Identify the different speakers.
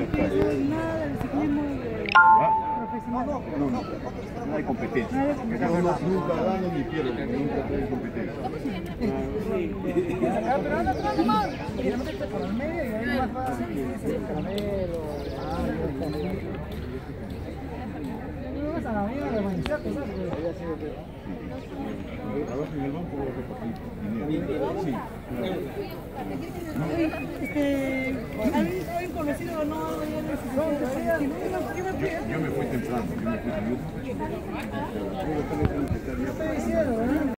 Speaker 1: nada del ciclismo profesional.
Speaker 2: No hay competencia. Nunca gano ni pierdo, porque nunca hay competencia.
Speaker 1: Pero anda más. Y le metes por el medio y ahí es más fácil. El caramelo. No vas a la vida de manizarte, ¿sabes?
Speaker 2: Trabajo en el banco o repartir dinero. Sí.
Speaker 1: ¿Alguien conocido o no?
Speaker 2: Yo me fui temprano, yo me fui temprano.